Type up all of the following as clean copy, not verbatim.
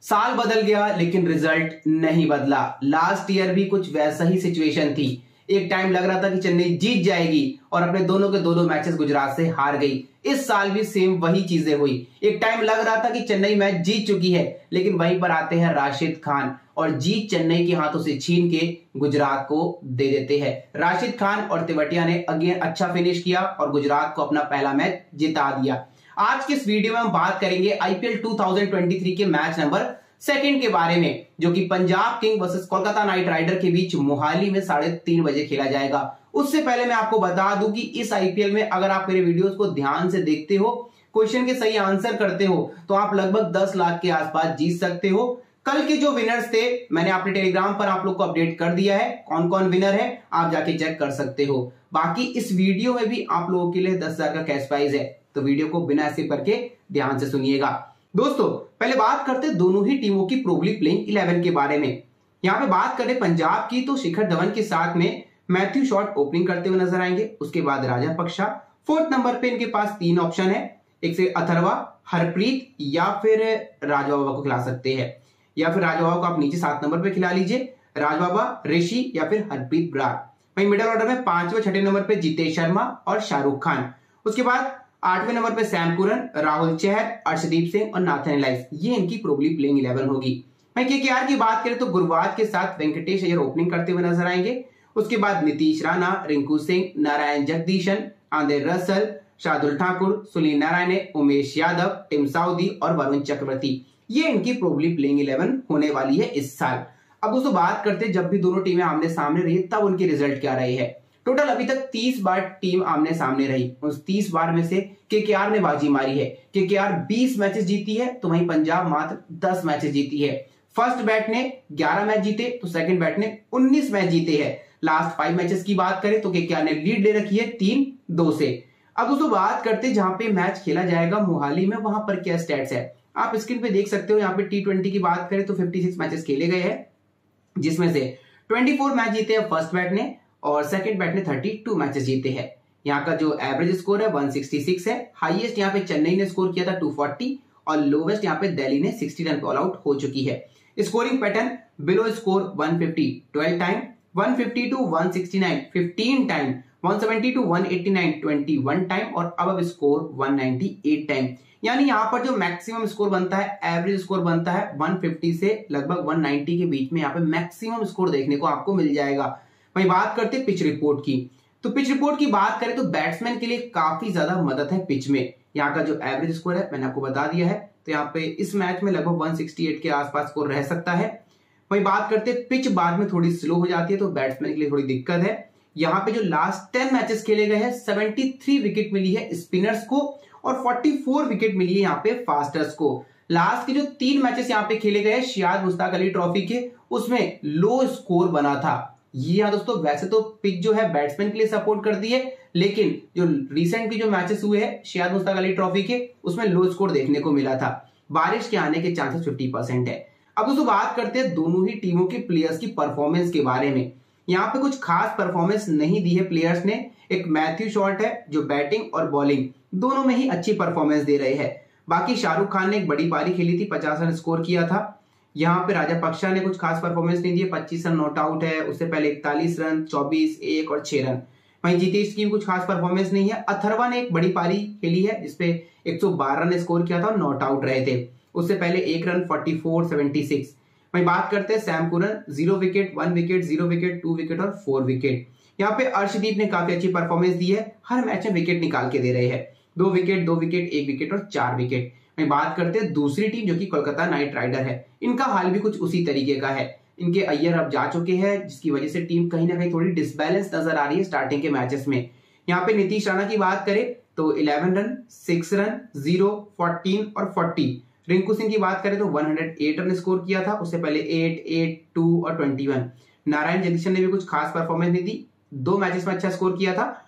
साल बदल गया लेकिन रिजल्ट नहीं बदला। लास्ट ईयर भी कुछ वैसा ही सिचुएशन थी। एक टाइम लग रहा था कि चेन्नई जीत जाएगी और अपने दोनों के दो मैचेस गुजरात से हार गई। इस साल भी सेम वही चीजें हुई। एक टाइम लग रहा था कि चेन्नई मैच जीत चुकी है, लेकिन वहीं पर आते हैं राशिद खान और जीत चेन्नई के हाथों से छीन के गुजरात को दे देते हैं। राशिद खान और तेवतिया ने अगेन अच्छा फिनिश किया और गुजरात को अपना पहला मैच जिता दिया। आज के इस वीडियो में हम बात करेंगे आईपीएल 2023 के मैच नंबर 2 के बारे में, जो कि Punjab king versus Kolkata knight rider के बीच मोहाली में 3:30 बजे खेला जाएगा। उससे पहले मैं आपको बता दूं कि इस आईपीएल में अगर आप मेरे वीडियोस को ध्यान से देखते हो, क्वेश्चन के सही आंसर करते हो, तो आप लगभग 10 लाख के आसपास जीत सकते हो। कल के जो विनर्स थे मैंने अपने टेलीग्राम पर आप लोग को अपडेट कर दिया है, कौन कौन विनर है आप जाके चेक कर सकते हो। बाकी इस वीडियो में भी आप लोगों के लिए 10,000 का कैश प्राइज है, तो वीडियो को बिना स्किप करके ध्यान से सुनिएगा। दोस्तों पहले बात करते हैं दोनों ही टीमों की प्रोबेबली प्लेइंग 11 के बारे में। यहां पे बात करें पंजाब की तो शिखर धवन के साथ में मैथ्यू शॉट ओपनिंग करते हुए नजर आएंगे। उसके बाद राजपक्षा, 4th नंबर पे इनके पास 3 ऑप्शन है, एक से अथर्वा, हरप्रीत या फिर राजबाबा को खिला सकते हैं, या फिर राजबाबा को आप नीचे 7 नंबर पे खिला लीजिए, राजबाबा, ऋषि या फिर हरप्रीत ब्रार। वहीं मिडिल ऑर्डर में 5वें 6ठे नंबर पे जितेश शर्मा और शाहरुख खान। उसके बाद 8वें नंबर पे सैम कुरन, राहुल चहर, अर्शदीप सिंह और नाथन एलाइस। ये इनकी प्रोबेबली प्लेइंग 11 होगी। वहीं केकेआर की बात करें तो गुरुवार के साथ वेंकटेश अय्यर ओपनिंग करते हुए नजर आएंगे। उसके बाद Nitish Rana, Rinku Singh, Narayan Jagadeesan, Andre Russell, Shardul Thakur, Sunil Narayan, Umesh Yadav, Tim Southee और वरुण चक्रवर्ती। ये इनकी प्रोबेबली प्लेइंग 11 होने वाली है इस साल। अब दोस्तों बात करते हैं जब भी दोनों टीमें आमने सामने रही तब उनके रिजल्ट क्या रहे हैं। टोटल अभी तक 30 बार टीम आमने सामने रही। उस 30 बार में से केकेआर ने बाजी मारी है। केकेआर 20 मैचेस जीती है तो वहीं पंजाब मात्र 10 मैचेस जीती है। फर्स्ट बैट ने 11 मैच जीते तो सेकंड बैट ने 19 मैच जीते हैं। लास्ट 5 मैचेस की बात करें तो केकेआर ने लीड ले रखी है 3-2 से। अब दोस्तों बात करते हैं जहां पे मैच खेला जाएगा मोहाली में, वहां पर क्या स्टैट्स है आप स्क्रीन पे देख सकते हो। यहाँ पे T20 की बात करें तो 56 मैचेस खेले गए हैं, जिसमें से 24 मैच जीते हैं फर्स्ट बैट ने और सेकंड बैट ने 32 मैचेस जीते हैं। यहाँ का जो एवरेज स्कोर है 166 है। हाईएस्ट यहाँ पे चेन्नई ने स्कोर किया था 240 और लोवेस्ट यहाँ पे दिल्ली ने 60 रन पे ऑल आउट हो चुकी है। Scoring pattern below score 150 12 time, 150 to 169 15 time, 170 to 189 21 time और अब स्कोर 198 टाइम। यानी यहाँ पर जो मैक्सिमम स्कोर बनता है, एवरेज स्कोर बनता है 150 से लगभग 190 के बीच में यहाँ पे मैक्सिमम स्कोर देखने को आपको मिल जाएगा। वहीं बात करते हैं पिच रिपोर्ट की, तो पिच रिपोर्ट की बात करें तो बैट्समैन के लिए काफी ज्यादा मदद है पिच में। यहाँ का जो एवरेज स्कोर है मैंने आपको बता दिया है, तो यहाँ पे इस मैच में लगभग 168 के आसपास स्कोर रह सकता है। वहीं बात करते हैं पिच बाद में थोड़ी स्लो हो जाती है तो बैट्समैन के लिए थोड़ी दिक्कत है। यहाँ पे जो लास्ट 10 मैचेस खेले गए हैं 73 विकेट मिली है स्पिनर्स को और 44 विकेट मिली है यहाँ पे फास्टर्स को। लास्ट के जो 3 मैचेस यहाँ पे खेले गए शायद मुश्ताक अली ट्रॉफी के, उसमें लो स्कोर बना था। ये दोस्तों वैसे तो पिच जो है बैट्समैन के लिए सपोर्ट करती है, लेकिन जो रिसेंट के जो मैचेस हुए हैं शायद मुश्ताक अली ट्रॉफी के, उसमें लो स्कोर देखने को मिला था। बारिश के आने के चांसेस 50% है। अब दोस्तों बात करते हैं दोनों ही टीमों के प्लेयर्स की परफॉर्मेंस के बारे में। यहाँ पे कुछ खास परफॉर्मेंस नहीं दी है प्लेयर्स ने। एक मैथ्यू शॉट है जो बैटिंग और बॉलिंग दोनों में ही अच्छी परफॉर्मेंस दे रहे हैं। बाकी शाहरुख खान ने एक बड़ी पारी खेली थी, 50 रन स्कोर किया था। यहाँ पे राजपक्षा ने कुछ खास परफॉर्मेंस नहीं दी है, 25 रन नॉट आउट है। उससे पहले 41 रन, 24, 1 और 6 रन। वहीं जितेश की भी कुछ खास परफॉर्मेंस नहीं है। अथर्वा ने एक बड़ी पारी खेली है जिसपे 112 रन स्कोर किया था और नॉट आउट रहे थे। उससे पहले 1 रन, 44, 76। वहीं बात करते हैं Sam Curran, 0 wicket, 1 wicket, 0 wicket, 2 wicket और 4 विकेट। यहाँ पे अर्शदीप ने काफी अच्छी परफॉर्मेंस दी है, हर मैच में विकेट निकाल के दे रहे हैं। 2 विकेट, 2 विकेट, 1 विकेट और 4 विकेट। मैं बात करते हैं दूसरी टीम जो कि कोलकाता नाइट राइडर है। इनका हाल भी कुछ उसी तरीके का है। इनके अय्यर अब जा चुके हैं, जिसकी वजह से टीम कहीं ना कहीं थोड़ी डिसबैलेंस नजर आ रही है स्टार्टिंग के मैचेस में। यहाँ पे नीतीश राणा की बात करें तो 11 रन, 6 रन, 0, 14 और 40। रिंकू सिंह की बात करें तो 108 रन स्कोर किया था, उससे पहले 8, 8, 2 और 21। नारायण जगदीशन ने भी कुछ खास परफॉर्मेंस नहीं दी, 2 मैचेस में अच्छा स्कोर किया था,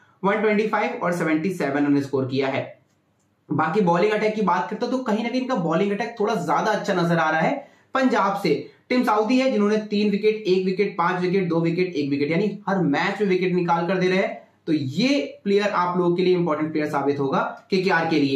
125 और 77 रन स्कोर किया है। बाकी बॉलिंग अटैक की बात करते तो कहीं ना कहीं इनका बॉलिंग अटैक थोड़ा ज्यादा अच्छा नजर आ रहा है पंजाब से। टिम साउदी है जिन्होंने 3 wicket, 1 wicket, 5 wicket, 2 wicket, 1 wicket, यानी हर मैच में विकेट निकाल कर दे रहे हैं। तो ये प्लेयर आप लोगों के लिए इंपॉर्टेंट प्लेयर साबित होगा केकेआर के लिए।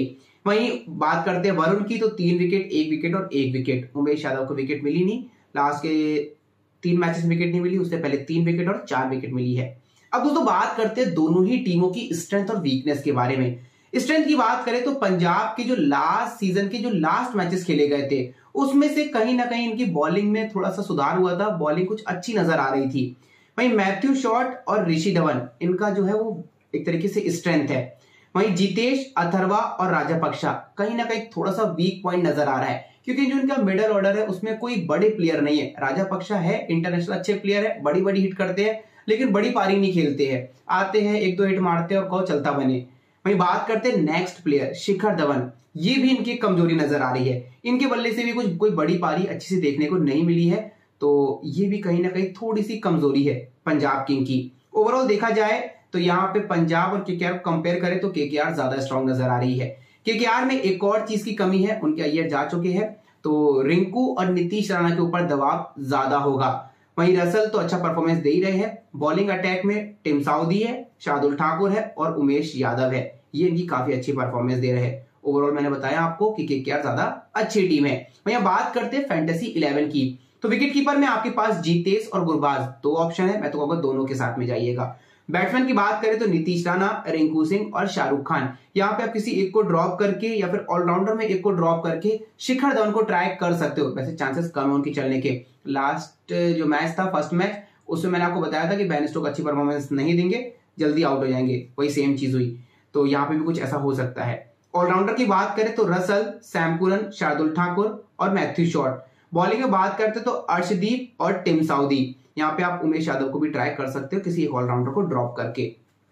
वहीं बात करते हैं वरुण की, तो 3 विकेट, 1 विकेट और 1 विकेट। उमेश यादव को विकेट मिली नहीं, लास्ट के 3 मैचेस में विकेट नहीं मिली, उससे पहले 3 विकेट और 4 विकेट मिली है। अब दोस्तों बात करते हैं दोनों ही टीमों की स्ट्रेंथ और वीकनेस के बारे में। स्ट्रेंथ की बात करें तो पंजाब के जो लास्ट सीजन के जो लास्ट मैचेस खेले गए थे उसमें से कहीं ना कहीं इनकी बॉलिंग में थोड़ा सा सुधार हुआ था, बॉलिंग कुछ अच्छी नजर आ रही थी। वहीं मैथ्यू शॉट और ऋषि धवन इनका जो है वो एक तरीके से स्ट्रेंथ है। वहीं जितेश, अथर्वा और राजापक्षा कहीं ना कहीं थोड़ा सा वीक पॉइंट नजर आ रहा है, क्योंकि जो इनका मिडल ऑर्डर है उसमें कोई बड़े प्लेयर नहीं है। राजापक्षा है इंटरनेशनल अच्छे प्लेयर है, बड़ी बड़ी हिट करते हैं, लेकिन बड़ी पारी नहीं खेलते हैं, आते हैं 1-2 हिट मारते हैं और कहो चलता बने। वहीं बात करते हैं नेक्स्ट प्लेयर शिखर धवन, ये भी इनकी कमजोरी नजर आ रही है। इनके बल्ले से भी कुछ कोई बड़ी पारी अच्छी से देखने को नहीं मिली है, तो ये भी कहीं ना कहीं थोड़ी सी कमजोरी है पंजाब किंग की। ओवरऑल देखा जाए तो यहाँ पे पंजाब और केकेआर को कंपेयर करें तो केकेआर ज्यादा स्ट्रांग नजर आ रही है। केकेआर में एक और चीज की कमी है, उनके अय्यर जा चुके हैं, तो रिंकू और नीतीश राणा के ऊपर दबाव ज्यादा होगा। वहीं रसल तो अच्छा परफॉर्मेंस दे ही रहे हैं। बॉलिंग अटैक में टिम साउदी है, शार्दुल ठाकुर है और उमेश यादव है, ये इनकी काफी अच्छी परफॉर्मेंस दे रहे हैं। ओवरऑल मैंने बताया आपको कि केकेआर ज्यादा अच्छी टीम है। वहीं बात करते हैं फैंटेसी 11 की, तो विकेट कीपर में आपके पास जीतेश और गुरबाज 2 ऑप्शन है, मैं तो कहूंगा दोनों के साथ में जाइएगा। बैट्समैन की बात करें तो नीतीश राणा, रिंकू सिंह और शाहरुख खान, यहाँ पे आप किसी एक को ड्रॉप करके या फिर ऑलराउंडर में एक को ड्रॉप करके शिखर धवन को ट्राई कर सकते हो। वैसे चांसेस कम है उनके चलने के। लास्ट जो मैच था, फर्स्ट मैच, उसमें मैंने आपको बताया था कि बेन स्टोक्स अच्छी परफॉर्मेंस नहीं देंगे, जल्दी आउट हो जाएंगे, वही सेम चीज हुई, तो यहाँ पे भी कुछ ऐसा हो सकता है। ऑलराउंडर की बात करें तो Russell, Sam Curran, Shardul Thakur और मैथ्यू शॉट। बॉलिंग में बात करते तो अर्शदीप और टिम साउदी, यहाँ पे आप उमेश यादव को भी ट्राई कर सकते हो किसी एक ऑलराउंडर को ड्रॉप करके।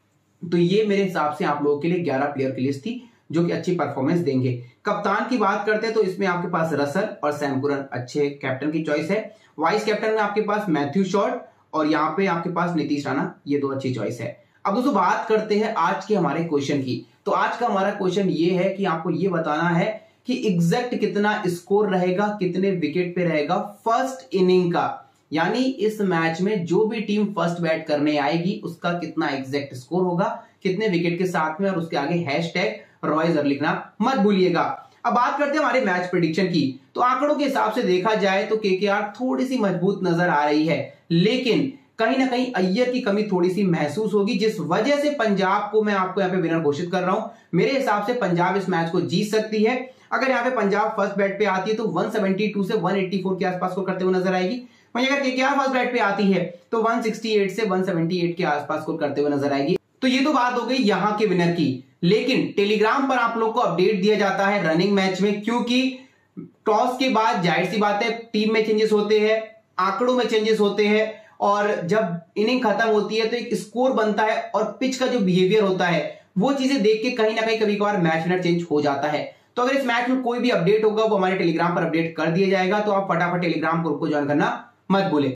तो ये मेरे हिसाब से आप लोगों के लिए 11 प्लेयर की लिस्ट थी जो कि अच्छी परफॉर्मेंस देंगे। कप्तान की बात करते हैं तो इसमें आपके पास रसल और सैम करन अच्छे कैप्टन की चॉइस है। वाइस कैप्टन में आपके पास मैथ्यू शॉट और यहाँ पे आपके पास नीतीश राणा, ये 2 अच्छी चॉइस है। अब दोस्तों बात करते हैं आज के हमारे क्वेश्चन की। तो आज का हमारा क्वेश्चन ये है कि आपको ये बताना है कि एग्जैक्ट कितना स्कोर रहेगा, कितने विकेट पे रहेगा फर्स्ट इनिंग का, यानी इस मैच में जो भी टीम फर्स्ट बैट करने आएगी उसका कितना एग्जैक्ट स्कोर होगा, कितने विकेट के साथ में, और उसके आगे हैशटैग रॉयजर लिखना मत भूलिएगा। अब बात करते हैं हमारे मैच प्रेडिक्शन की। तो आंकड़ों के हिसाब से देखा जाए तो केकेआर थोड़ी सी मजबूत नजर आ रही है, लेकिन कहीं ना कहीं अय्यर की कमी थोड़ी सी महसूस होगी, जिस वजह से पंजाब को मैं आपको यहाँ पे विनर घोषित कर रहा हूं। मेरे हिसाब से पंजाब इस मैच को जीत सकती है। अगर यहाँ पे पंजाब फर्स्ट बैट पे आती है तो 172 से 184 के आसपास को करते हुए नजर आएगी। वहीं अगर केकेआर फर्स्ट बैट पे आती है तो 168 से 178 के आसपास को करते हुए नजर आएगी। तो ये तो बात हो गई यहाँ के विनर की, लेकिन टेलीग्राम पर आप लोग को अपडेट दिया जाता है रनिंग मैच में, क्योंकि टॉस के बाद जाहिर सी बात है टीम में चेंजेस होते हैं, आंकड़ों में चेंजेस होते हैं, और जब इनिंग खत्म होती है तो एक स्कोर बनता है और पिच का जो बिहेवियर होता है वो चीजें देख के कहीं ना कहीं कभी कभार मैच विनर चेंज हो जाता है। तो अगर इस मैच में कोई भी अपडेट होगा वो हमारे टेलीग्राम पर अपडेट कर दिया जाएगा, तो आप फटाफट टेलीग्राम ग्रुप को ज्वाइन करना मत भूलें।